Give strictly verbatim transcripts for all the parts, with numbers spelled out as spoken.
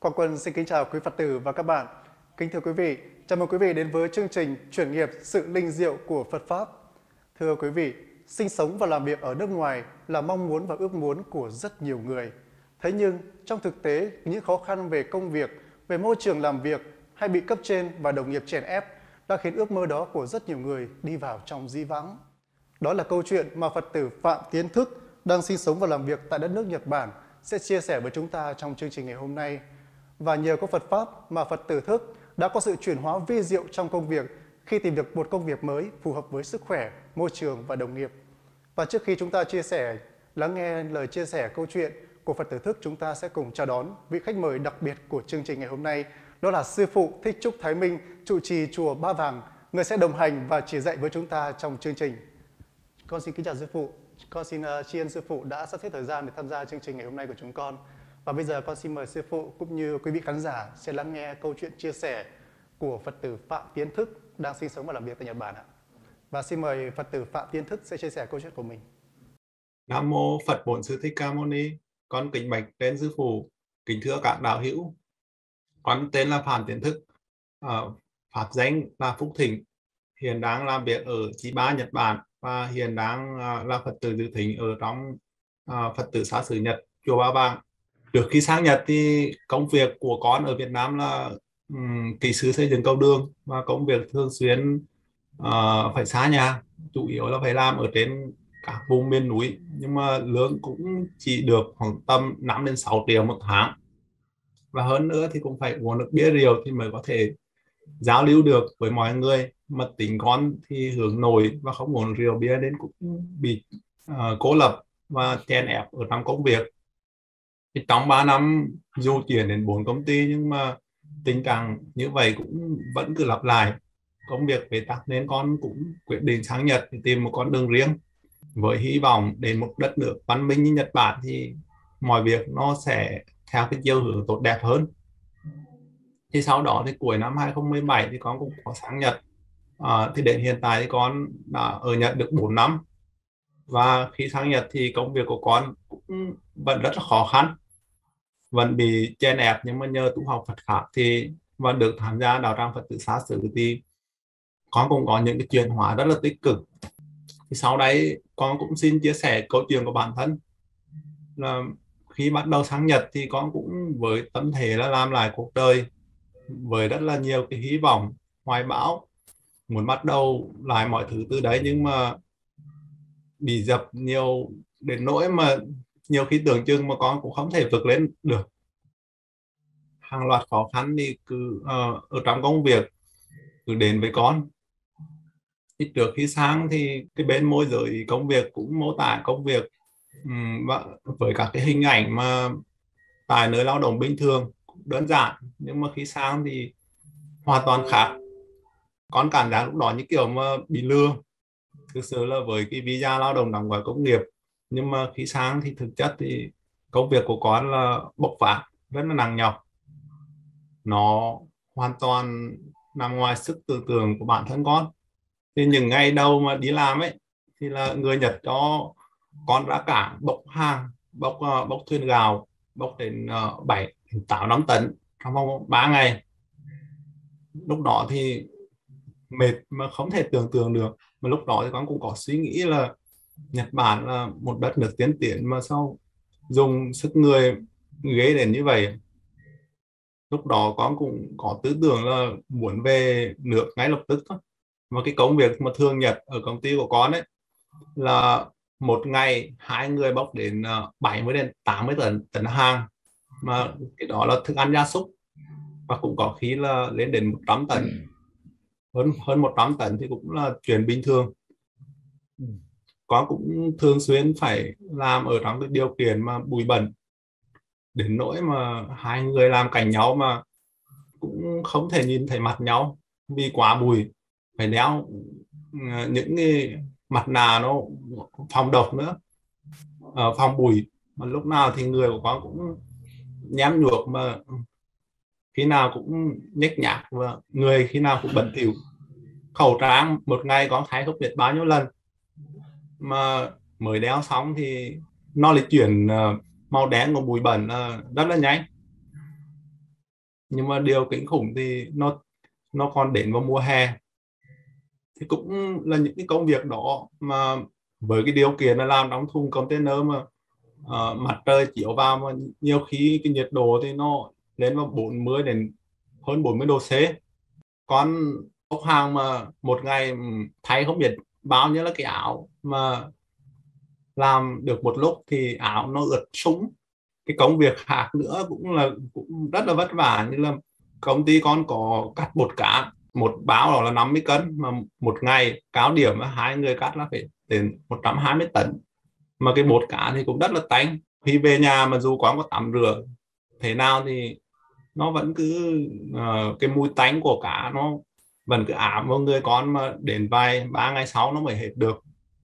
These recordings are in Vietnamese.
Quang Quân xin kính chào quý Phật tử và các bạn. Kính thưa quý vị, chào mừng quý vị đến với chương trình Chuyển nghiệp sự linh diệu của Phật Pháp. Thưa quý vị, sinh sống và làm việc ở nước ngoài là mong muốn và ước muốn của rất nhiều người. Thế nhưng, trong thực tế, những khó khăn về công việc, về môi trường làm việc hay bị cấp trên và đồng nghiệp chèn ép đã khiến ước mơ đó của rất nhiều người đi vào trong dĩ vãng. Đó là câu chuyện mà Phật tử Phạm Tiến Thức đang sinh sống và làm việc tại đất nước Nhật Bản sẽ chia sẻ với chúng ta trong chương trình ngày hôm nay. Và nhờ có Phật Pháp mà Phật tử Thức đã có sự chuyển hóa vi diệu trong công việc khi tìm được một công việc mới phù hợp với sức khỏe, môi trường và đồng nghiệp. Và trước khi chúng ta chia sẻ, lắng nghe lời chia sẻ câu chuyện của Phật tử Thức, chúng ta sẽ cùng chào đón vị khách mời đặc biệt của chương trình ngày hôm nay. Đó là Sư Phụ Thích Trúc Thái Minh, trụ trì chùa Ba Vàng, người sẽ đồng hành và chỉ dạy với chúng ta trong chương trình. Con xin kính chào Sư Phụ. Con xin uh, tri ân Sư Phụ đã sắp xếp thời gian để tham gia chương trình ngày hôm nay của chúng con. Và bây giờ con xin mời Sư Phụ cũng như quý vị khán giả sẽ lắng nghe câu chuyện chia sẻ của Phật tử Phạm Tiến Thức đang sinh sống và làm việc tại Nhật Bản ạ. Và xin mời Phật tử Phạm Tiến Thức sẽ chia sẻ câu chuyện của mình. Nam mô Phật Bổn Sư Thích Ca Mâu Ni. Con kính bạch trên Sư Phụ, kính thưa các đạo hữu. Con tên là Phạm Tiến Thức, uh, pháp danh là Phúc Thịnh, hiện đang làm việc ở Chiba, Nhật Bản và hiện đang uh, là Phật tử dự thính ở trong uh, Phật tử xá xứ Nhật, chùa Ba Vàng. Trước khi sang Nhật thì công việc của con ở Việt Nam là um, kỹ sư xây dựng cầu đường, và công việc thường xuyên uh, phải xa nhà, chủ yếu là phải làm ở trên các vùng miền núi, nhưng mà lương cũng chỉ được khoảng tầm năm đến sáu triệu một tháng, và hơn nữa thì cũng phải uống được bia rượu thì mới có thể giao lưu được với mọi người. Mà tính con thì hướng nội và không uống rượu bia nên cũng bị uh, cô lập và chèn ép ở trong công việc. Thì trong ba năm dù chuyển đến bốn công ty, nhưng mà tình trạng như vậy cũng vẫn cứ lặp lại, công việc bế tắc, nên con cũng quyết định sang Nhật để tìm một con đường riêng, với hy vọng đến một đất nước văn minh như Nhật Bản thì mọi việc nó sẽ theo cái chiều hướng tốt đẹp hơn. Thì sau đó thì cuối năm hai không một bảy thì con cũng có sang Nhật. À, thì đến hiện tại thì con đã ở Nhật được bốn năm. Và khi sang Nhật thì công việc của con cũng vẫn rất là khó khăn, vẫn bị chèn ép, nhưng mà nhờ tu học Phật pháp thì vẫn được tham gia đạo tràng Phật tử xá xứ, thì con cũng có những cái chuyển hóa rất là tích cực. Thì sau đấy con cũng xin chia sẻ câu chuyện của bản thân là khi bắt đầu sang Nhật thì con cũng với tâm thế là làm lại cuộc đời, với rất là nhiều cái hy vọng hoài bão, muốn bắt đầu lại mọi thứ từ đấy, nhưng mà bị dập nhiều đến nỗi mà nhiều khi tưởng chừng mà con cũng không thể vượt lên được. Hàng loạt khó khăn thì cứ uh, ở trong công việc cứ đến với con. Thì trước khi sang thì cái bên môi giới công việc cũng mô tả công việc um, với các cái hình ảnh mà tại nơi lao động bình thường đơn giản, nhưng mà khi sang thì hoàn toàn khác. Con cảm giác lúc đó như kiểu mà bị lừa thực sự, là với cái visa lao động đóng gói công nghiệp, nhưng mà khi sang thì thực chất thì công việc của con là bộc phát rất là nặng nhọc, nó hoàn toàn nằm ngoài sức tưởng tượng của bản thân con. Thì những ngày đầu mà đi làm ấy thì là người Nhật cho con ra cảng bốc hàng, bốc uh, bốc thuyền gạo, bốc đến uh, bảy tám năm tấn trong vòng ba ngày. Lúc đó thì mệt mà không thể tưởng tượng được, mà lúc đó thì con cũng có suy nghĩ là Nhật Bản là một đất nước tiên tiến mà sao dùng sức người ghê đến như vậy. Lúc đó con cũng có tư tưởng là muốn về nước ngay lập tức thôi. Và cái công việc mà thường nhật ở công ty của con ấy là một ngày hai người bốc đến bảy mươi đến tám mươi tấn tấn hàng, mà cái đó là thức ăn gia súc, và cũng có khi là lên đến một trăm tấn, hơn hơn một trăm tấn thì cũng là chuyện bình thường. Con cũng thường xuyên phải làm ở trong cái điều kiện mà bụi bẩn, đến nỗi mà hai người làm cạnh nhau mà cũng không thể nhìn thấy mặt nhau vì quá bụi, phải đeo những cái mặt nạ nó phòng độc nữa, uh, phòng bụi. Mà lúc nào thì người của con cũng nhám nhuộm, mà khi nào cũng nhếch nhác, và người khi nào cũng bẩn thỉu. Khẩu trang một ngày con thay không biết bao nhiêu lần, mà mới đeo xong thì nó lại chuyển uh, màu đen của bụi bẩn uh, rất là nhanh. Nhưng mà điều kinh khủng thì nó nó còn đến vào mùa hè, thì cũng là những cái công việc đó mà với cái điều kiện là làm trong thùng container mà uh, mặt trời chiếu vào, mà nhiều khi cái nhiệt độ thì nó lên vào bốn mươi đến hơn bốn mươi độ C. Con bốc hàng mà một ngày thay không biết bao nhiêu là cái áo, mà làm được một lúc thì áo nó ướt sũng. Cái công việc khác nữa cũng là cũng rất là vất vả, như là công ty con có cắt bột cá, một báo đó là năm mươi cân, mà một ngày cao điểm mà hai người cắt là phải đến một trăm hai mươi tấn. Mà cái bột cá thì cũng rất là tanh, khi về nhà mà dù con có tắm rửa thế nào thì nó vẫn cứ uh, cái mùi tanh của cá nó vẫn cứ ám vào người con, mà đến vài ba ngày sau nó mới hết được.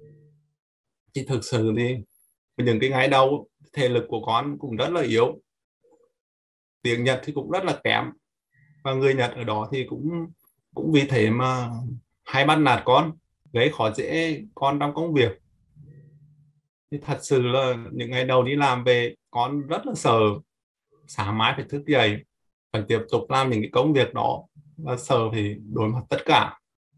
Thì thực sự thì những cái ngày đầu thể lực của con cũng rất là yếu, tiếng Nhật thì cũng rất là kém, và người Nhật ở đó thì cũng cũng vì thế mà hay bắt nạt con, gây khó dễ con trong công việc. Thì thật sự là những ngày đầu đi làm về con rất là sợ, sáng mai phải thức dậy phải tiếp tục làm những cái công việc đó, và sợ thì đối mặt tất cả.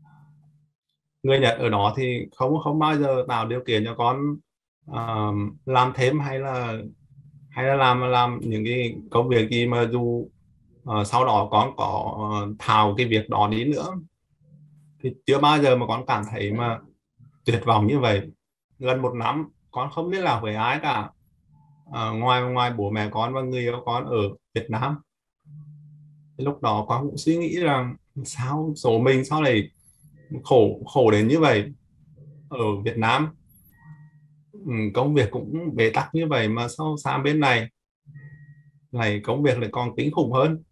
Người Nhật ở đó thì không không bao giờ tạo điều kiện cho con uh, làm thêm, hay là hay là làm làm những cái công việc gì mà dù uh, sau đó con có uh, thào cái việc đó đi nữa, thì chưa bao giờ mà con cảm thấy mà tuyệt vọng như vậy. Gần một năm con không liên lạc với ai cả, uh, ngoài ngoài bố mẹ con và người yêu con ở Việt Nam. Thì lúc đó con cũng suy nghĩ rằng sao số mình sao lại khổ khổ đến như vậy. Ở Việt Nam ừ, công việc cũng bế tắc như vậy, mà sao sang bên này này công việc lại còn kinh khủng hơn.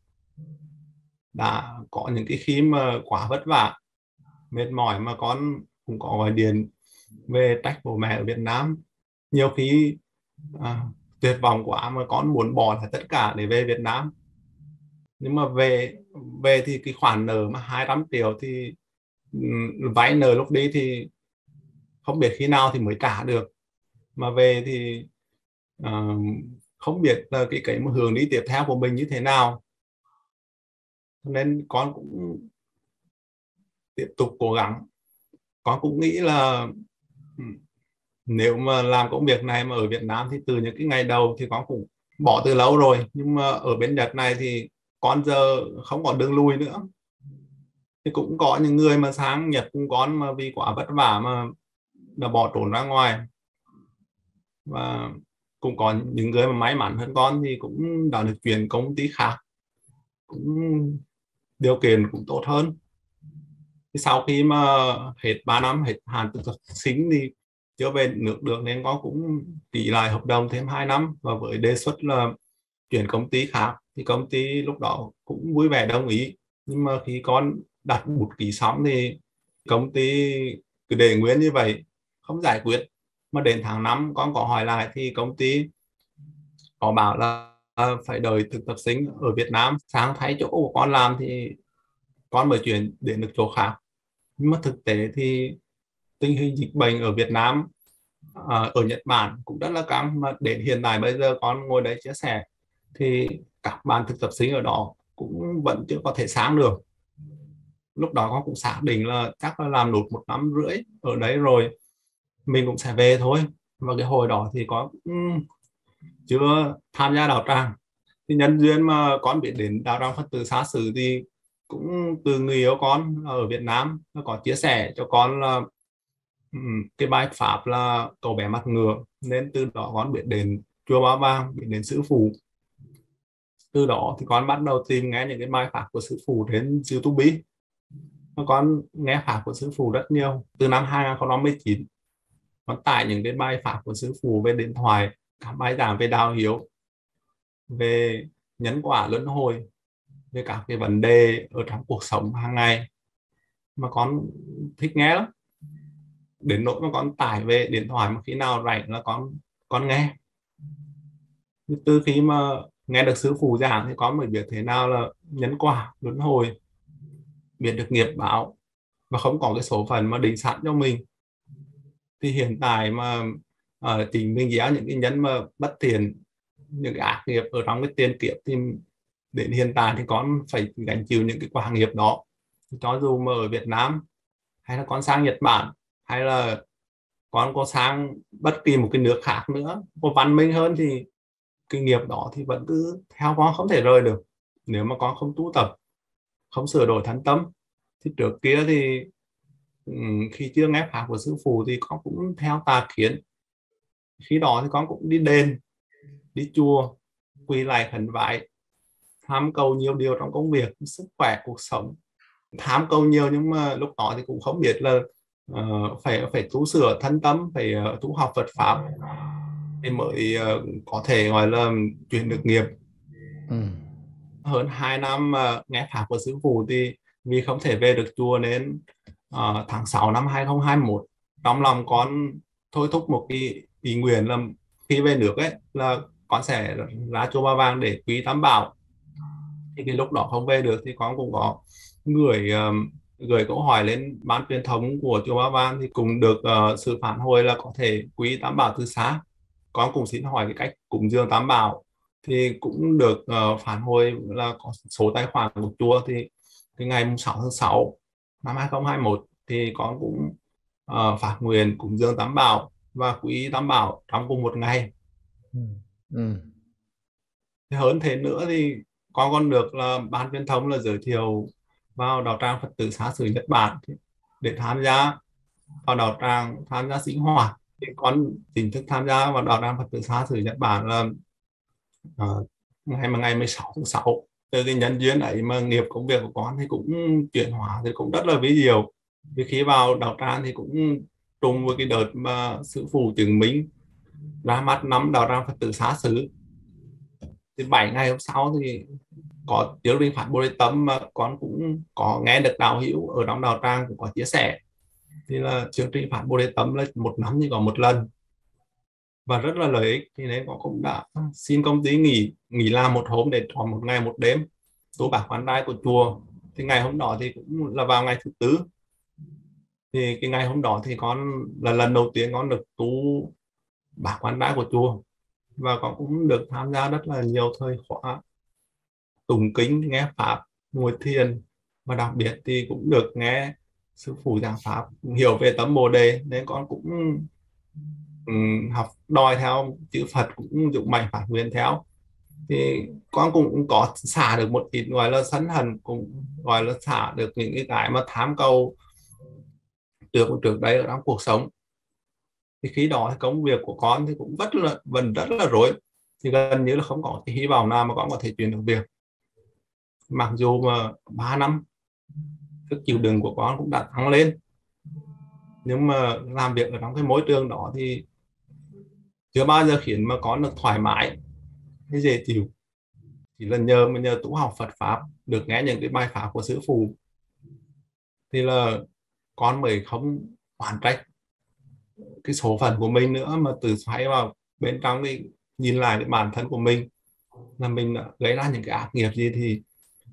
Đã có những cái khi mà quá vất vả mệt mỏi mà con cũng có gọi điện về trách bố mẹ ở Việt Nam. Nhiều khi à, tuyệt vọng quá mà con muốn bỏ lại tất cả để về Việt Nam. Nhưng mà về về thì cái khoản nợ mà hai trăm triệu thì um, vay nợ lúc đi thì không biết khi nào thì mới trả được, mà về thì uh, không biết là cái cái một hướng đi tiếp theo của mình như thế nào. Nên con cũng tiếp tục cố gắng. Con cũng nghĩ là nếu mà làm công việc này mà ở Việt Nam thì từ những cái ngày đầu thì con cũng bỏ từ lâu rồi, nhưng mà ở bên Nhật này thì con giờ không còn đường lui nữa. Thì cũng có những người mà sang Nhật cùng con mà vì quá vất vả mà đã bỏ trốn ra ngoài, và cũng có những người mà may mắn hơn con thì cũng đã được chuyển công ty khác, cũng điều kiện cũng tốt hơn. Thì sau khi mà hết ba năm hết hạn thực tập sinh thì chưa về nước được, nên con cũng ký lại hợp đồng thêm hai năm, và với đề xuất là chuyển công ty khác thì công ty lúc đó cũng vui vẻ đồng ý. Nhưng mà khi con đặt bút ký xong thì công ty cứ để nguyên như vậy, không giải quyết. Mà đến tháng năm con có hỏi lại thì công ty có bảo là phải đợi thực tập sinh ở Việt Nam sang thay chỗ của con làm thì con mới chuyển đến được chỗ khác. Nhưng mà thực tế thì tình hình dịch bệnh ở Việt Nam, à, ở Nhật Bản cũng rất là căng, mà đến hiện tại bây giờ con ngồi đấy chia sẻ thì các bạn thực tập sinh ở đó cũng vẫn chưa có thể sang được. Lúc đó con cũng xác định là chắc là làm nốt một năm rưỡi ở đấy rồi mình cũng sẽ về thôi. Và cái hồi đó thì con cũng chưa tham gia đạo tràng. Thì nhân duyên mà con biết đến đạo tràng Phật tử Xá Sử thì cũng từ người yêu con ở Việt Nam nó có chia sẻ cho con là um, cái bài pháp là Cậu Bé Mặt Ngựa, nên từ đó con biết đến chùa Ba Vàng, biết đến sư phụ. Từ đó thì con bắt đầu tìm nghe những cái bài pháp của sư phụ trên YouTube. Con nghe pháp của sư phụ rất nhiều. Từ năm hai không một chín con tải những cái bài pháp của sư phụ về điện thoại, các bài giảng về đạo hiếu, về nhân quả luân hồi, về các cái vấn đề ở trong cuộc sống hàng ngày mà con thích nghe lắm. Đến nỗi mà con tải về điện thoại, mà khi nào rảnh là con con nghe. Từ khi mà nghe được sư phụ giảng thì con mới biết thế nào là nhân quả luân hồi, biết được nghiệp báo, và không có cái số phận mà định sẵn cho mình. Thì hiện tại mà uh, chính mình gieo những cái nhân mà bất thiện, những cái ác nghiệp ở trong cái tiền kiếp thì đến hiện tại thì con phải gánh chịu những cái quả nghiệp đó. Cho dù mà ở Việt Nam hay là con sang Nhật Bản hay là con có sang bất kỳ một cái nước khác nữa có văn minh hơn thì cái nghiệp đó thì vẫn cứ theo con, không thể rời được nếu mà con không tu tập, không sửa đổi thân tâm. Thì trước kia thì khi chưa nghe pháp của sư phụ thì con cũng theo tà kiến, khi đó thì con cũng đi đền, đi chùa, quỳ lại khấn vái, tham cầu nhiều điều trong công việc, sức khỏe, cuộc sống, tham cầu nhiều. Nhưng mà lúc đó thì cũng không biết là uh, phải phải tu sửa thân tâm, phải uh, tu học Phật pháp thì mới uh, có thể gọi là chuyển được nghiệp. Ừ. Hơn hai năm uh, nghe pháp của sư phụ thì vì không thể về được chùa nên uh, tháng sáu năm hai không hai mốt trong lòng con thôi thúc một cái ý nguyện là khi về nước ấy là con sẽ ra chùa Ba Vàng để quý Tam Bảo. Thì cái lúc đó không về được thì con cũng có gửi um, gửi câu hỏi lên ban truyền thống của chùa Ba Vàng thì cũng được uh, sự phản hồi là có thể quý Tam Bảo từ xa. Con cũng xin hỏi cái cách cúng dường Tam Bảo thì cũng được uh, phản hồi là có số tài khoản của chùa. Thì cái ngày sáu tháng sáu năm hai không hai mốt thì con cũng uh, phát nguyện cúng dường Tam Bảo và quý Tam Bảo trong cùng một ngày. Ừ. Ừ. Thì hơn thế nữa thì con còn được là ban truyền thông là giới thiệu vào đạo tràng Phật tử Xá Sử Nhật Bản để tham gia vào đạo tràng, tham gia sinh hoạt. Thì con chính thức tham gia vào đạo tràng Phật tử Xá Sử Nhật Bản là uh, ngày mà ngày mười sáu tháng sáu. Từ cái nhân duyên ấy mà nghiệp công việc của con thì cũng chuyển hóa thì cũng rất là ví diệu. Vì khi vào đạo tràng thì cũng trùng với cái đợt mà sư phụ chứng minh ra mắt năm đạo tràng Phật tử Xá Sử. Thì bảy ngày hôm sau thì có chương trình Phát Bồ Đề Tâm mà con cũng có nghe được đạo hữu ở trong đạo tràng cũng có chia sẻ. Thì là chương trình Phát Bồ Đề Tâm là một năm chỉ có một lần và rất là lợi ích. Thì nên con cũng đã xin công ty nghỉ nghỉ làm một hôm để tròn một ngày một đêm tu bạc quan trai của chùa. Thì ngày hôm đó thì cũng là vào ngày thứ tư. Thì cái ngày hôm đó thì con là lần đầu tiên con được tu bạc quan trai của chùa, và con cũng được tham gia rất là nhiều thời khóa tụng kinh, nghe pháp, ngồi thiền, và đặc biệt thì cũng được nghe sư phụ giảng pháp, hiểu về tấm Bồ Đề nên con cũng um, học đòi theo chữ Phật, cũng dụng mạnh phát nguyện theo. Thì con cũng có xả được một ít gọi là sân hận, cũng gọi là xả được những cái cái mà tham cầu trước trước đây ở trong cuộc sống. Thì khi đó thì công việc của con thì cũng rất là vẫn rất là rối, thì gần như là không có cái hy vọng nào mà con có thể chuyển được việc. Mặc dù mà ba năm sức chịu đựng của con cũng đã tăng lên, nhưng mà làm việc ở trong cái môi trường đó thì chưa bao giờ khiến mà con được thoải mái hay dễ chịu. Chỉ là nhờ mà nhờ tu học Phật pháp, được nghe những cái bài pháp của sư phụ thì là con mới không oán trách cái số phận của mình nữa, mà tự xoay vào bên trong đi nhìn lại cái bản thân của mình là mình đã gây ra những cái ác nghiệp gì. Thì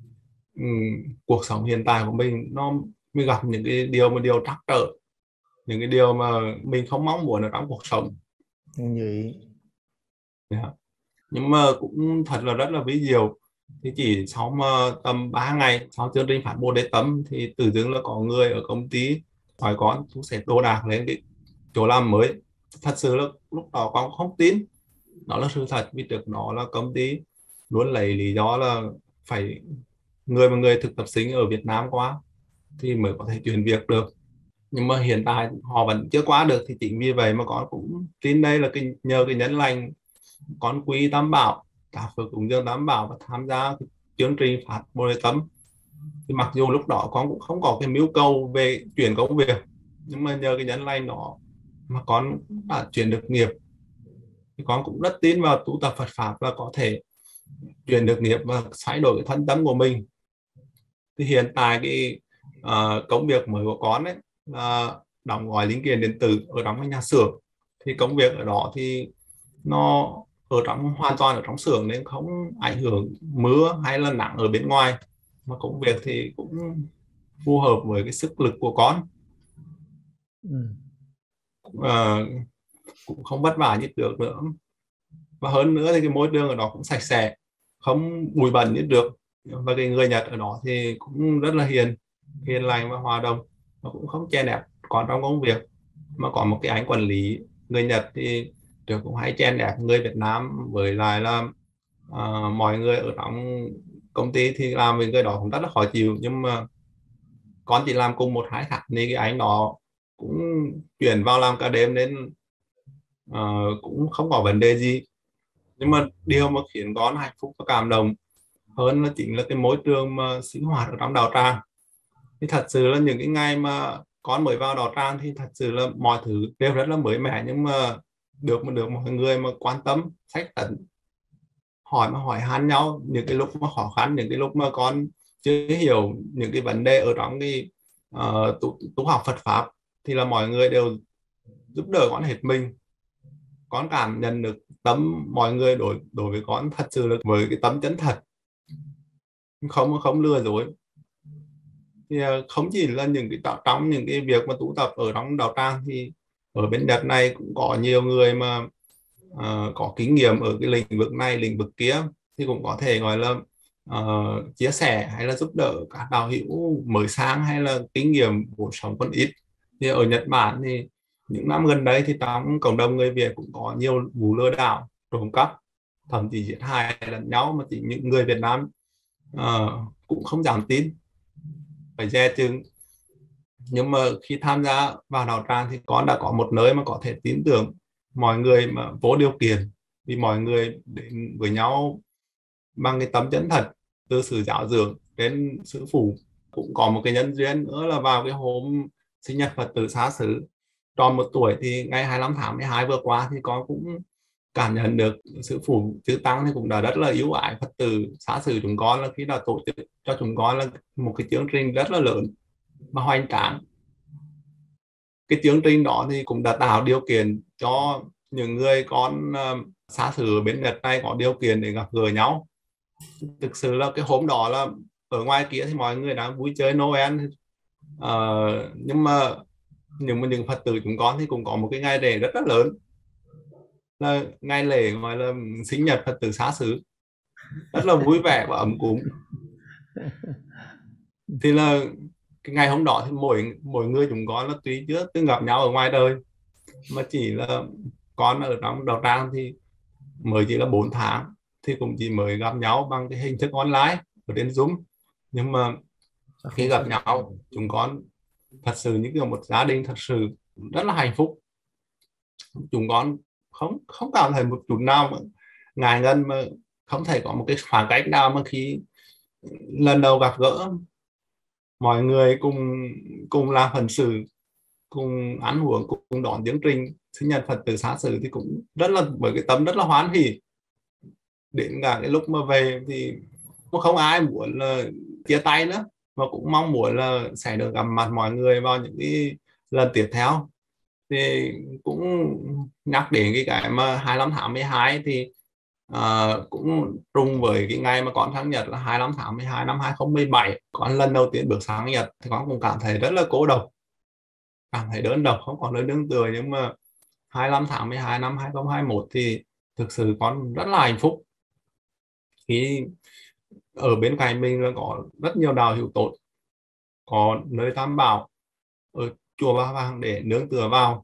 um, cuộc sống hiện tại của mình nó mới gặp những cái điều mà điều trắc trở, những cái điều mà mình không mong muốn ở trong cuộc sống. Vậy. Yeah. Nhưng mà cũng thật là rất là ví diệu. Thì chỉ sau mà tầm ba ngày sau chương trình Phát Bồ Đề Tâm thì tự dưng là có người ở công ty hỏi con thu xếp đồ đạc lên cái chỗ làm mới. Thật sự là lúc đó con không tin đó là sự thật, vì trước đó là công ty luôn lấy lý do là phải người mà người thực tập sinh ở Việt Nam qua thì mới có thể chuyển việc được. Nhưng mà hiện tại họ vẫn chưa qua được, thì chính vì vậy mà con cũng tin đây là cái nhờ cái nhân lành con quý Tam Bảo, cả phước cúng dường Tam Bảo và tham gia cái chương trình Phát Bồ Đề Tâm. Thì mặc dù lúc đó con cũng không có cái mưu cầu về chuyển công việc, nhưng mà nhờ cái nhân lành đó mà con đã chuyển được nghiệp. Thì con cũng rất tin vào tu tập Phật pháp là có thể chuyển được nghiệp và thay đổi cái thân tâm của mình. Thì hiện tại cái uh, công việc mới của con ấy là đóng gói linh kiện điện tử ở trong cái nhà xưởng. Thì công việc ở đó thì nó ở trong hoàn toàn ở trong xưởng nên không ảnh hưởng mưa hay là nắng ở bên ngoài, mà công việc thì cũng phù hợp với cái sức lực của con. Ừ. Uh, cũng không vất vả như trước nữa, và hơn nữa thì cái môi trường ở đó cũng sạch sẽ, không bụi bẩn như được. Và cái người Nhật ở đó thì cũng rất là hiền hiền lành và hòa đồng, nó cũng không chèn ép còn trong công việc. Mà có một cái anh quản lý người Nhật thì được cũng hay chèn ép người Việt Nam, với lại là uh, mọi người ở trong công ty thì làm với người đó cũng rất là khó chịu. Nhưng mà con chỉ làm cùng một hai tháng thì cái anh đó cũng chuyển vào làm cả đêm nên uh, cũng không có vấn đề gì. Nhưng mà điều mà khiến con hạnh phúc và cảm động hơn là chính là cái môi trường mà sinh hoạt ở trong đạo tràng. Thì thật sự là những cái ngày mà con mới vào đạo tràng thì thật sự là mọi thứ đều rất là mới mẻ, nhưng mà được mà được mọi người mà quan tâm sách tận hỏi mà hỏi han nhau những cái lúc mà khó khăn, những cái lúc mà con chưa hiểu những cái vấn đề ở trong cái uh, tu, tu học Phật pháp, thì là mọi người đều giúp đỡ con hết mình. Con cảm nhận được tâm mọi người đối đối với con thật sự là với cái tấm chân thật, không không lừa dối. Thì không chỉ là những cái trong những cái việc mà tu tập ở trong đạo tràng, thì ở bên Nhật này cũng có nhiều người mà uh, có kinh nghiệm ở cái lĩnh vực này lĩnh vực kia, thì cũng có thể gọi là uh, chia sẻ hay là giúp đỡ các đạo hữu mới sang hay là kinh nghiệm cuộc sống còn ít. Thì ở Nhật Bản thì những năm gần đây thì trong cộng đồng người Việt cũng có nhiều vụ lừa đảo, trộm cắp, thậm chí giết hại lẫn nhau, mà chỉ những người Việt Nam uh, cũng không dám tin, phải dè chừng. Nhưng mà khi tham gia vào đạo tràng thì con đã có một nơi mà có thể tin tưởng mọi người mà vô điều kiện, vì mọi người đến với nhau bằng cái tấm chân thật, từ sự giáo dưỡng đến sư phụ. Cũng có một cái nhân duyên nữa là vào cái hôm sinh nhật Phật tử xá xứ tròn một tuổi, thì ngày hai mươi lăm tháng mười hai vừa qua thì con cũng cảm nhận được sư phụ chư tăng thì cũng đã rất là yếu ái Phật tử xá xứ chúng con, là khi đã tổ chức cho chúng con là một cái chương trình rất là lớn và hoành tráng. Cái chương trình đó thì cũng đã tạo điều kiện cho những người con uh, xa xứ bên Nhật này có điều kiện để gặp gỡ nhau. Thực sự là cái hôm đó là ở ngoài kia thì mọi người đang vui chơi Noel, uh, nhưng mà nhưng mà những Phật tử chúng con thì cũng có một cái ngày lễ rất là lớn, là ngày lễ gọi là sinh nhật Phật tử xá xứ, rất là vui vẻ và ấm cúng. Thì là cái ngày hôm đó thì mỗi mỗi người chúng con là tuy chưa từng gặp nhau ở ngoài đời, mà chỉ là con ở trong đạo tràng thì mới chỉ là bốn tháng, thì cũng chỉ mới gặp nhau bằng cái hình thức online ở trên Zoom. Nhưng mà khi gặp nhau chúng con thật sự như kiểu một gia đình thật sự rất là hạnh phúc. Chúng con không không cảm thấy một chút nào mà ngại ngần, mà không thể có một cái khoảng cách nào mà khi lần đầu gặp gỡ. Mọi người cùng cùng làm phận sự, cùng ăn uống, cùng đón chương trình sinh nhật Phật tử xá xứ, thì cũng rất là với cái tâm rất là hoan hỉ. Đến cả cái lúc mà về thì cũng không ai muốn là chia tay nữa, mà cũng mong muốn là sẽ được gặp mặt mọi người vào những cái lần tiếp theo. Thì cũng nhắc đến cái cái mà hai mươi lăm tháng mười hai thì uh, cũng trùng với cái ngày mà con sang Nhật là hai mươi lăm tháng mười hai năm hai không một bảy. Con lần đầu tiên bước sang Nhật thì con cũng cảm thấy rất là cô độc, cảm thấy đơn độc, không có nơi nương tựa. Nhưng mà hai mươi lăm tháng mười hai năm hai không hai mốt thì thực sự con rất là hạnh phúc khi ở bên cạnh mình là có rất nhiều đạo hữu tốt, có nơi tam bảo ở chùa Ba Vàng để nương tựa vào.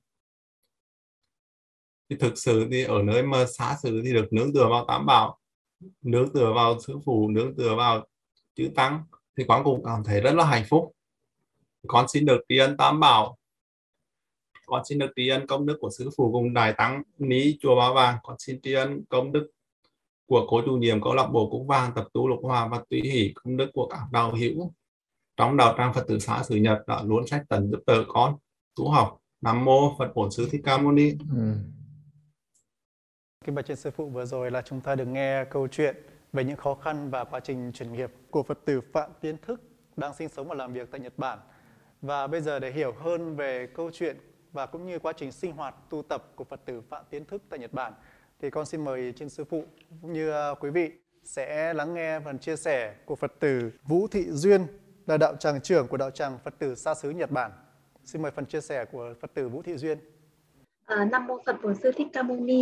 Thì thực sự thì ở nơi mà xá xứ thì được nương tựa vào tam bảo, nương tựa vào sư phụ, nương tựa vào chư tăng, thì con cũng cảm thấy rất là hạnh phúc. Con xin được tri ân tam bảo, con xin được tri ân công đức của sư phụ cùng đại tăng ni chùa Ba Vàng, con xin tri ân công đức của cố chủ nhiệm câu lạc bộ Cúc Vàng, tập tu Lục Hòa và tùy hỷ công đức của các đạo hữu trong đạo tràng Phật tử xá xứ Nhật đã luôn sách tấn giúp đỡ con tu học. Nam mô Phật Bổn Sư Thích Ca Mâu Ni. Ừ. Kính bạch trên sư phụ, vừa rồi là chúng ta được nghe câu chuyện về những khó khăn và quá trình chuyển nghiệp của Phật tử Phạm Tiến Thức đang sinh sống và làm việc tại Nhật Bản. Và bây giờ để hiểu hơn về câu chuyện và cũng như quá trình sinh hoạt tu tập của Phật tử Phạm Tiến Thức tại Nhật Bản, thì con xin mời trên sư phụ cũng như quý vị sẽ lắng nghe phần chia sẻ của Phật tử Vũ Thị Duyên, là đạo tràng trưởng của đạo tràng Phật tử xa xứ Nhật Bản. Xin mời phần chia sẻ của Phật tử Vũ Thị Duyên. À, Nam mô Phật Bổn Sư Thích Ca Mâu Ni.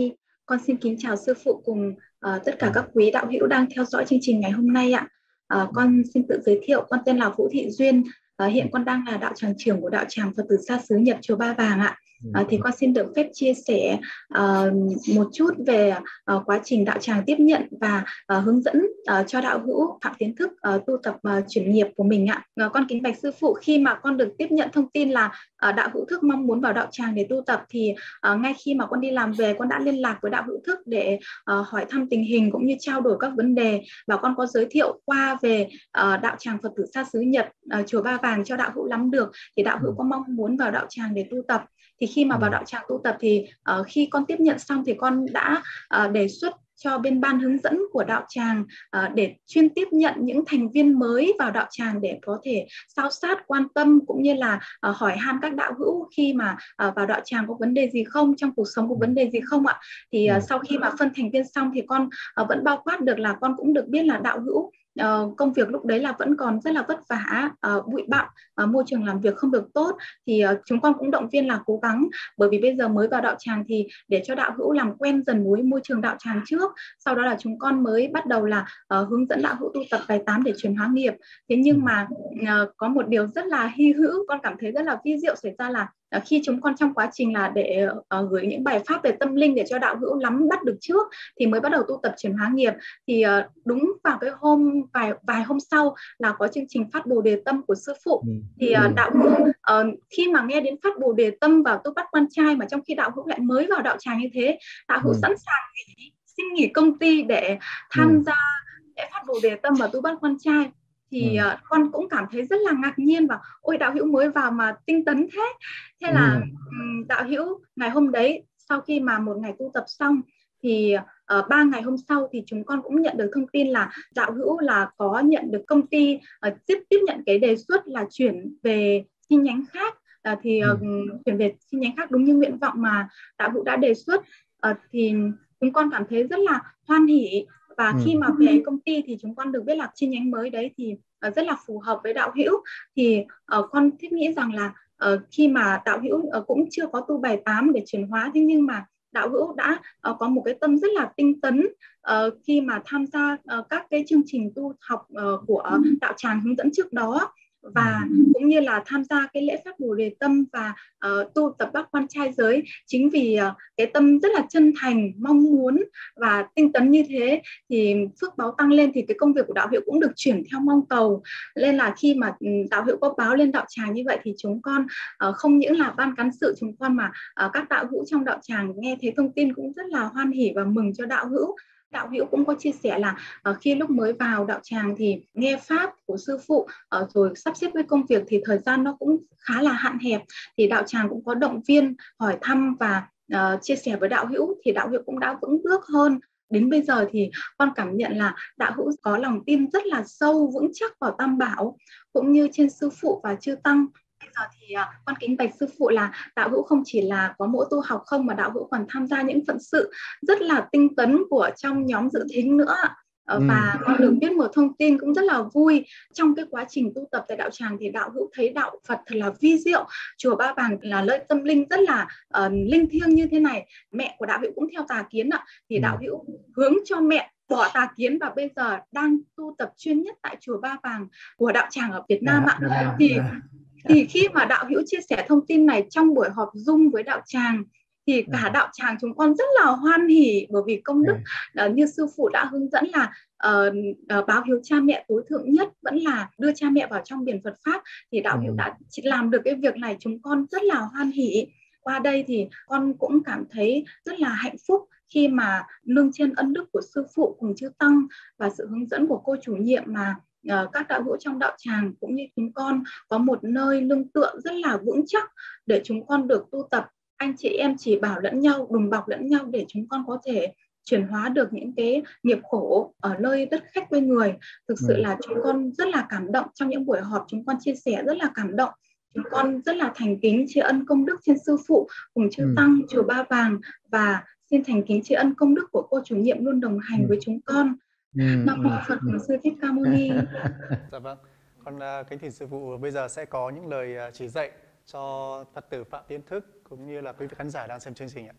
Con xin kính chào sư phụ cùng uh, tất cả các quý đạo hữu đang theo dõi chương trình ngày hôm nay ạ. Uh, con xin tự giới thiệu, con tên là Vũ Thị Duyên. Uh, hiện con đang là đạo tràng trưởng của đạo tràng Phật tử xa xứ Nhật Chùa Ba Vàng ạ. Uh, thì con xin được phép chia sẻ uh, một chút về uh, quá trình đạo tràng tiếp nhận và uh, hướng dẫn uh, cho đạo hữu Phạm Tiến Thức uh, tu tập uh, chuyển nghiệp của mình ạ. Uh, con kính bạch sư phụ, khi mà con được tiếp nhận thông tin là uh, đạo hữu Thức mong muốn vào đạo tràng để tu tập thì uh, ngay khi mà con đi làm về, con đã liên lạc với đạo hữu Thức để uh, hỏi thăm tình hình cũng như trao đổi các vấn đề, và con có giới thiệu qua về uh, đạo tràng Phật tử xa xứ Nhật uh, Chùa Ba Vàng cho đạo hữu lắm được. Thì đạo hữu có mong muốn vào đạo tràng để tu tập. Thì khi mà vào đạo tràng tu tập thì uh, khi con tiếp nhận xong thì con đã uh, đề xuất cho bên ban hướng dẫn của đạo tràng uh, để chuyên tiếp nhận những thành viên mới vào đạo tràng để có thể sao sát, quan tâm cũng như là uh, hỏi han các đạo hữu khi mà uh, vào đạo tràng có vấn đề gì không, trong cuộc sống có vấn đề gì không ạ. Thì uh, sau khi mà phân thành viên xong thì con uh, vẫn bao quát được là con cũng được biết là đạo hữu Uh, công việc lúc đấy là vẫn còn rất là vất vả, uh, bụi bặm, uh, môi trường làm việc không được tốt, thì uh, chúng con cũng động viên là cố gắng, bởi vì bây giờ mới vào đạo tràng thì để cho đạo hữu làm quen dần với môi trường đạo tràng trước, sau đó là chúng con mới bắt đầu là uh, hướng dẫn đạo hữu tu tập bài tám để chuyển hóa nghiệp. Thế nhưng mà uh, có một điều rất là hy hữu, con cảm thấy rất là vi diệu xảy ra là uh, khi chúng con trong quá trình là để uh, gửi những bài pháp về tâm linh để cho đạo hữu nắm bắt được trước thì mới bắt đầu tu tập chuyển hóa nghiệp, thì uh, đúng vào cái hôm vài vài hôm sau là có chương trình phát bồ đề tâm của sư phụ. Thì uh, đạo hữu uh, khi mà nghe đến phát bồ đề tâm vào tu bắt quan trai, mà trong khi đạo hữu lại mới vào đạo tràng như thế, đạo hữu sẵn sàng nghỉ, xin nghỉ công ty để tham gia để phát bồ đề tâm và tu bắt quan trai. Thì uh, con cũng cảm thấy rất là ngạc nhiên và ôi, đạo hữu mới vào mà tinh tấn thế. Thế là um, đạo hữu ngày hôm đấy, sau khi mà một ngày tu tập xong thì uh, ba ngày hôm sau thì chúng con cũng nhận được thông tin là đạo hữu là có nhận được công ty uh, tiếp tiếp nhận cái đề xuất là chuyển về chi nhánh khác. Uh, thì uh, chuyển về chi nhánh khác đúng như nguyện vọng mà đạo hữu đã đề xuất. Uh, thì chúng con cảm thấy rất là hoan hỉ. Và ừ. khi mà về công ty thì chúng con được biết là chi nhánh mới đấy thì uh, rất là phù hợp với đạo hữu. Thì uh, con thiết nghĩ rằng là uh, khi mà đạo hữu uh, cũng chưa có tu bài tám để chuyển hóa, thế nhưng mà đạo hữu đã uh, có một cái tâm rất là tinh tấn uh, khi mà tham gia uh, các cái chương trình tu học uh, của đạo tràng hướng dẫn trước đó, và cũng như là tham gia cái lễ phát bồ đề tâm và uh, tu tập bát quan trai giới. Chính vì uh, cái tâm rất là chân thành, mong muốn và tinh tấn như thế thì phước báo tăng lên, thì cái công việc của đạo hữu cũng được chuyển theo mong cầu. Nên là khi mà đạo hữu có báo lên đạo tràng như vậy thì chúng con uh, không những là ban cán sự chúng con mà uh, các đạo hữu trong đạo tràng nghe thấy thông tin cũng rất là hoan hỉ và mừng cho đạo hữu. Đạo hữu cũng có chia sẻ là uh, khi lúc mới vào đạo tràng thì nghe pháp của sư phụ uh, rồi sắp xếp với công việc thì thời gian nó cũng khá là hạn hẹp, thì đạo tràng cũng có động viên, hỏi thăm và uh, chia sẻ với đạo hữu, thì đạo hữu cũng đã vững bước hơn. Đến bây giờ thì con cảm nhận là đạo hữu có lòng tin rất là sâu, vững chắc vào Tam Bảo cũng như trên sư phụ và chư tăng. Bây giờ thì uh, con kính bạch sư phụ là đạo hữu không chỉ là có mỗi tu học không, mà đạo hữu còn tham gia những phận sự rất là tinh tấn của trong nhóm dự thính nữa. Uh, và con được biết một thông tin cũng rất là vui. Trong cái quá trình tu tập tại đạo tràng thì đạo hữu thấy đạo Phật thật là vi diệu. Chùa Ba Vàng là nơi tâm linh rất là uh, linh thiêng như thế này. Mẹ của đạo hữu cũng theo tà kiến ạ. Thì đạo hữu hướng cho mẹ bỏ tà kiến và bây giờ đang tu tập chuyên nhất tại chùa Ba Vàng của đạo tràng ở Việt Nam ạ. Thì thì khi mà đạo hữu chia sẻ thông tin này trong buổi họp Zoom với đạo tràng thì cả đạo tràng chúng con rất là hoan hỉ, bởi vì công đức uh, như sư phụ đã hướng dẫn là uh, uh, báo hiếu cha mẹ tối thượng nhất vẫn là đưa cha mẹ vào trong biển Phật pháp, thì đạo hữu đã làm được cái việc này, chúng con rất là hoan hỉ. Qua đây thì con cũng cảm thấy rất là hạnh phúc khi mà nương trên ân đức của sư phụ cùng chư tăng và sự hướng dẫn của cô chủ nhiệm mà Uh, các đạo hữu trong đạo tràng cũng như chúng con có một nơi nương tựa rất là vững chắc để chúng con được tu tập. Anh chị em chỉ bảo lẫn nhau, đùm bọc lẫn nhau để chúng con có thể chuyển hóa được những cái nghiệp khổ ở nơi đất khách quê người. Thực sự là chúng con rất là cảm động. Trong những buổi họp chúng con chia sẻ rất là cảm động. Chúng con rất là thành kính tri ân công đức trên sư phụ cùng chư tăng chùa Ba Vàng, và xin thành kính tri ân công đức của cô chủ nhiệm luôn đồng hành với chúng con. Nam mô Phật Sư Thích Ca Mâu Ni. Dạ vâng. Con uh, kính thỉnh sư phụ bây giờ sẽ có những lời uh, chỉ dạy cho Phật tử Phạm Tiến Thức cũng như là quý vị khán giả đang xem chương trình ạ.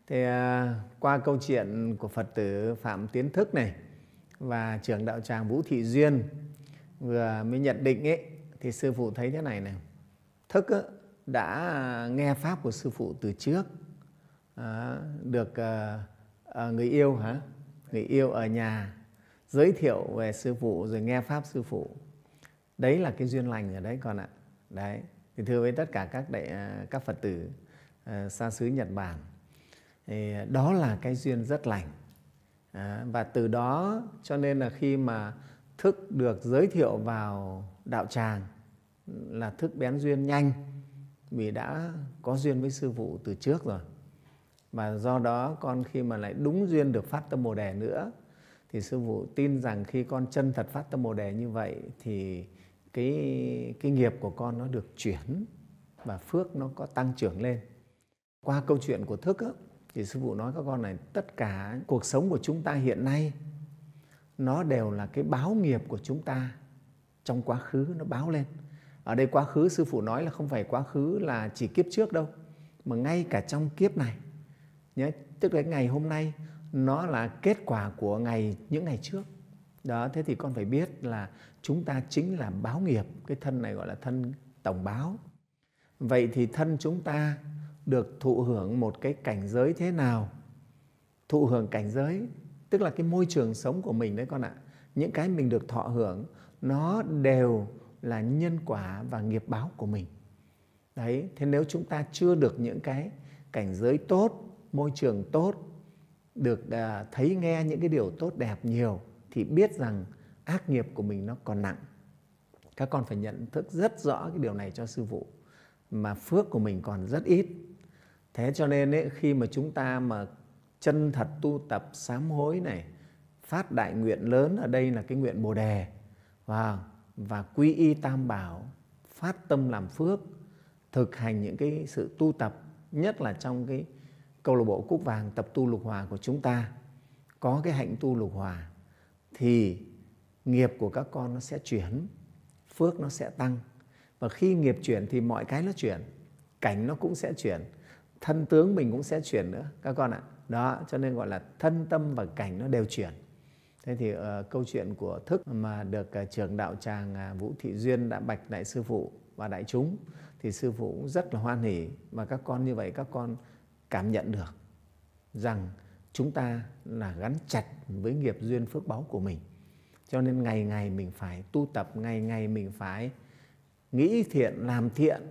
Thì à, qua câu chuyện của Phật tử Phạm Tiến Thức này và trưởng đạo tràng Vũ Thị Duyên vừa mới nhận định ấy, thì sư phụ thấy thế này này. Thức á, đã nghe pháp của sư phụ từ trước, à, được à, à, người yêu hả? Người yêu ở nhà giới thiệu về sư phụ rồi nghe pháp sư phụ. Đấy là cái duyên lành ở đấy con ạ. Đấy. Thì thưa với tất cả các đại, các Phật tử uh, xa xứ Nhật Bản, thì đó là cái duyên rất lành. À, và từ đó cho nên là khi mà Thức được giới thiệu vào đạo tràng là Thức bén duyên nhanh, vì đã có duyên với sư phụ từ trước rồi. Và do đó con khi mà lại đúng duyên được phát tâm Bồ Đề nữa, thì sư phụ tin rằng khi con chân thật phát tâm Bồ Đề như vậy thì cái, cái nghiệp của con nó được chuyển và phước nó có tăng trưởng lên. Qua câu chuyện của Thức á, thì sư phụ nói các con này, tất cả cuộc sống của chúng ta hiện nay nó đều là cái báo nghiệp của chúng ta trong quá khứ nó báo lên. Ở đây quá khứ sư phụ nói là không phải quá khứ là chỉ kiếp trước đâu, mà ngay cả trong kiếp này nhé, tức là ngày hôm nay nó là kết quả của ngày những ngày trước. Đó, thế thì con phải biết là chúng ta chính là báo nghiệp, cái thân này gọi là thân tổng báo. Vậy thì thân chúng ta được thụ hưởng một cái cảnh giới thế nào? Thụ hưởng cảnh giới tức là cái môi trường sống của mình đấy con ạ. Những cái mình được thọ hưởng nó đều là nhân quả và nghiệp báo của mình. Đấy, thế nếu chúng ta chưa được những cái cảnh giới tốt, môi trường tốt, được uh, thấy nghe những cái điều tốt đẹp nhiều, thì biết rằng ác nghiệp của mình nó còn nặng. Các con phải nhận thức rất rõ cái điều này cho sư phụ, mà phước của mình còn rất ít. Thế cho nên ấy, khi mà chúng ta mà chân thật tu tập sám hối này, phát đại nguyện lớn, ở đây là cái nguyện Bồ Đề, và, và quy y Tam Bảo, phát tâm làm phước, thực hành những cái sự tu tập, nhất là trong cái câu lạc bộ Cúc Vàng tập tu lục hòa của chúng ta, có cái hạnh tu lục hòa, thì nghiệp của các con nó sẽ chuyển, phước nó sẽ tăng. Và khi nghiệp chuyển thì mọi cái nó chuyển, cảnh nó cũng sẽ chuyển, thân tướng mình cũng sẽ chuyển nữa các con ạ. Đó, cho nên gọi là thân tâm và cảnh nó đều chuyển. Thế thì uh, câu chuyện của Thức mà được uh, trưởng đạo tràng uh, Vũ Thị Duyên đã bạch đại sư phụ và đại chúng, thì sư phụ cũng rất là hoan hỉ. Và các con như vậy, các con cảm nhận được rằng chúng ta là gắn chặt với nghiệp duyên phước báu của mình. Cho nên ngày ngày mình phải tu tập, ngày ngày mình phải nghĩ thiện, làm thiện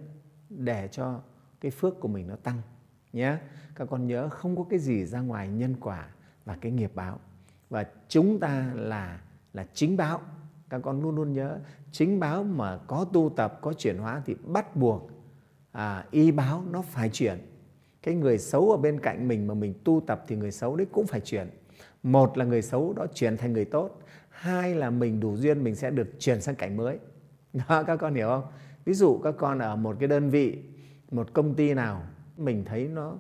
để cho cái phước của mình nó tăng nhé. Các con nhớ không có cái gì ra ngoài nhân quả và cái nghiệp báo. Và chúng ta là, là chính báo. Các con luôn luôn nhớ, chính báo mà có tu tập, có chuyển hóa thì bắt buộc à, y báo nó phải chuyển. Cái người xấu ở bên cạnh mình mà mình tu tập thì người xấu đấy cũng phải chuyển. Một là người xấu đó chuyển thành người tốt, hai là mình đủ duyên mình sẽ được chuyển sang cảnh mới. Đó, các con hiểu không? Ví dụ các con ở một cái đơn vị, một công ty nào mình thấy nó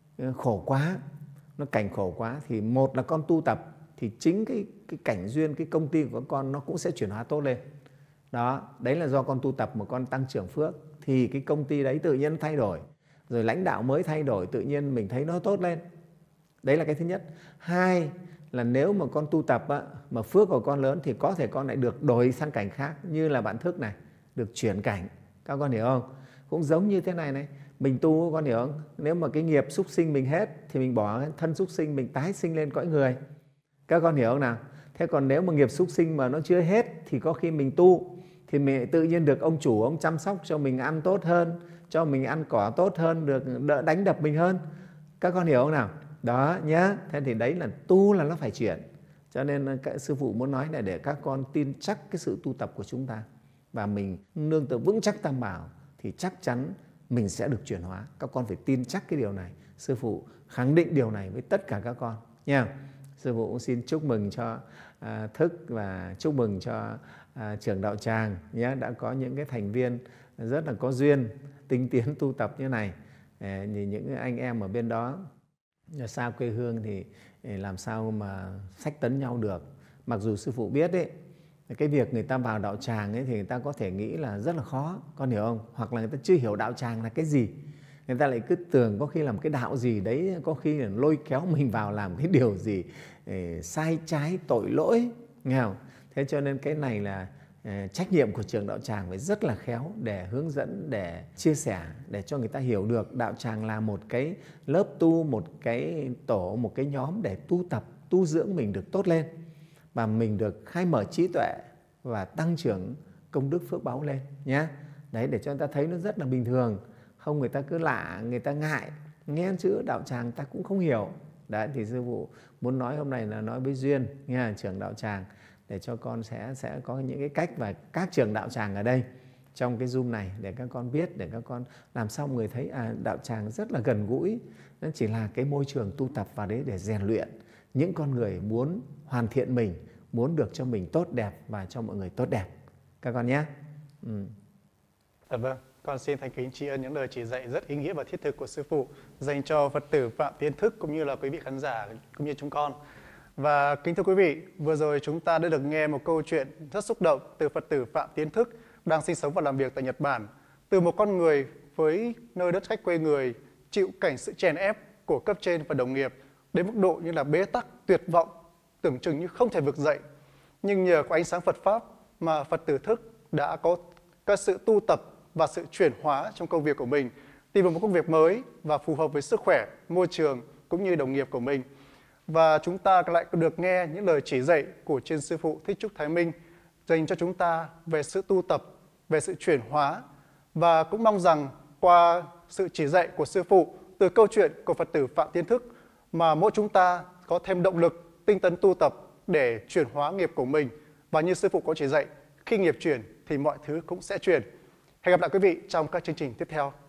khổ quá, nó cảnh khổ quá, thì một là con tu tập thì chính cái, cái cảnh duyên, cái công ty của các con nó cũng sẽ chuyển hóa tốt lên. Đó, đấy là do con tu tập mà con tăng trưởng phước, thì cái công ty đấy tự nhiên thay đổi, rồi lãnh đạo mới thay đổi, tự nhiên mình thấy nó tốt lên. Đấy là cái thứ nhất. Hai là nếu mà con tu tập á, mà phước của con lớn thì có thể con lại được đổi sang cảnh khác, như là bạn Thức này, được chuyển cảnh. Các con hiểu không? Cũng giống như thế này này, mình tu con hiểu không? Nếu mà cái nghiệp súc sinh mình hết thì mình bỏ thân súc sinh, mình tái sinh lên cõi người. Các con hiểu không nào? Thế còn nếu mà nghiệp súc sinh mà nó chưa hết thì có khi mình tu thì mình tự nhiên được ông chủ, ông chăm sóc cho mình ăn tốt hơn, cho mình ăn cỏ tốt hơn, được đỡ đánh đập mình hơn. Các con hiểu không nào? Đó nhé. Thế thì đấy là tu là nó phải chuyển. Cho nên các sư phụ muốn nói là để các con tin chắc cái sự tu tập của chúng ta, và mình nương tựa vững chắc Tam Bảo thì chắc chắn mình sẽ được chuyển hóa. Các con phải tin chắc cái điều này. Sư phụ khẳng định điều này với tất cả các con nha. Sư phụ cũng xin chúc mừng cho à, Thức và chúc mừng cho à, trưởng đạo tràng nhé, đã có những cái thành viên rất là có duyên, tinh tiến tu tập như này. À, thì những anh em ở bên đó xa quê hương thì làm sao mà xách tấn nhau được. Mặc dù sư phụ biết ấy, cái việc người ta vào đạo tràng ấy thì người ta có thể nghĩ là rất là khó, con hiểu không? Hoặc là người ta chưa hiểu đạo tràng là cái gì. Người ta lại cứ tưởng có khi làm cái đạo gì đấy, có khi là lôi kéo mình vào làm cái điều gì eh, sai trái, tội lỗi, nghe không? Thế cho nên cái này là eh, trách nhiệm của trường đạo tràng phải rất là khéo để hướng dẫn, để chia sẻ, để cho người ta hiểu được đạo tràng là một cái lớp tu, một cái tổ, một cái nhóm để tu tập, tu dưỡng mình được tốt lên, và mình được khai mở trí tuệ và tăng trưởng công đức phước báu lên nhé. Đấy, để cho người ta thấy nó rất là bình thường. Không người ta cứ lạ, người ta ngại, nghe chữ đạo tràng ta cũng không hiểu. Đấy, thì sư phụ muốn nói hôm nay là nói với Duyên, nghe trưởng đạo tràng, để cho con sẽ sẽ có những cái cách, và các trường đạo tràng ở đây trong cái Zoom này để các con biết, để các con làm sao người thấy à, đạo tràng rất là gần gũi. Nó chỉ là cái môi trường tu tập vào đấy để rèn luyện những con người muốn hoàn thiện mình, muốn được cho mình tốt đẹp và cho mọi người tốt đẹp. Các con nhé. Ừ. À, vâng, con xin thành kính tri ân những lời chỉ dạy rất ý nghĩa và thiết thực của sư phụ dành cho Phật tử Phạm Tiến Thức cũng như là quý vị khán giả cũng như chúng con. Và kính thưa quý vị, vừa rồi chúng ta đã được nghe một câu chuyện rất xúc động từ Phật tử Phạm Tiến Thức đang sinh sống và làm việc tại Nhật Bản. Từ một con người với nơi đất khách quê người chịu cảnh sự chèn ép của cấp trên và đồng nghiệp đến mức độ như là bế tắc, tuyệt vọng, tưởng chừng như không thể vực dậy. Nhưng nhờ có ánh sáng Phật Pháp mà Phật tử Thức đã có các sự tu tập và sự chuyển hóa trong công việc của mình, tìm được một công việc mới và phù hợp với sức khỏe, môi trường cũng như đồng nghiệp của mình. Và chúng ta lại được nghe những lời chỉ dạy của trên sư phụ Thích Trúc Thái Minh dành cho chúng ta về sự tu tập, về sự chuyển hóa. Và cũng mong rằng qua sự chỉ dạy của sư phụ từ câu chuyện của Phật tử Phạm Tiến Thức mà mỗi chúng ta có thêm động lực, tinh tấn tu tập để chuyển hóa nghiệp của mình. Và như sư phụ có chỉ dạy, khi nghiệp chuyển thì mọi thứ cũng sẽ chuyển. Hẹn gặp lại quý vị trong các chương trình tiếp theo.